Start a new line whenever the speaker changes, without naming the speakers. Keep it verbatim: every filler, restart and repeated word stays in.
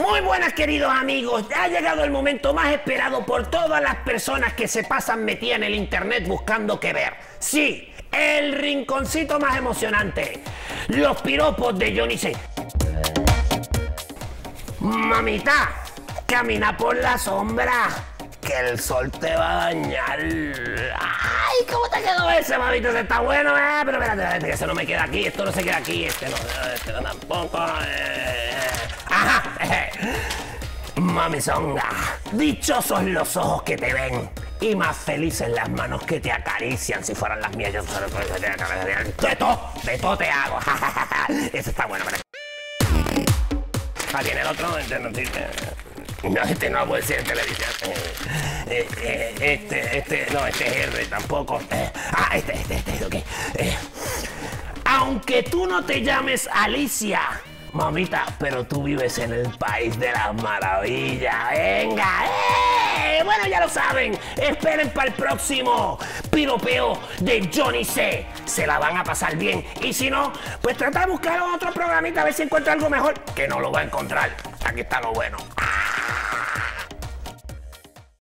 Muy buenas, queridos amigos. Ha llegado el momento más esperado por todas las personas que se pasan metidas en el internet buscando qué ver. Sí, el rinconcito más emocionante. Los piropos de Johnny C. Mamita, camina por la sombra, que el sol te va a dañar. Ay, ¿cómo te quedó ese, mamita? Ese está bueno, eh. Pero espérate, espérate, que eso no me queda aquí. Esto no se queda aquí. Este no, este no tampoco. Eh. Ajá. Eh. Mamizonga, dichosos los ojos que te ven y más felices las manos que te acarician. Si fueran las mías, yo de todo, de todo te hago. Eso está bueno. Ah, tiene el otro. Este no, no, este no puede ser en televisión. Eh, eh, este, este, no, este es R tampoco. Eh, ah, este, este, este, ok. Eh, aunque tú no te llames Alicia, mamita, pero tú vives en el país de las maravillas. ¡Venga! ¡Eh! Bueno, ya lo saben. Esperen para el próximo piropeo de Johnny C. Se la van a pasar bien. Y si no, pues trata de buscar otro programita a ver si encuentra algo mejor. Que no lo va a encontrar. Aquí está lo bueno.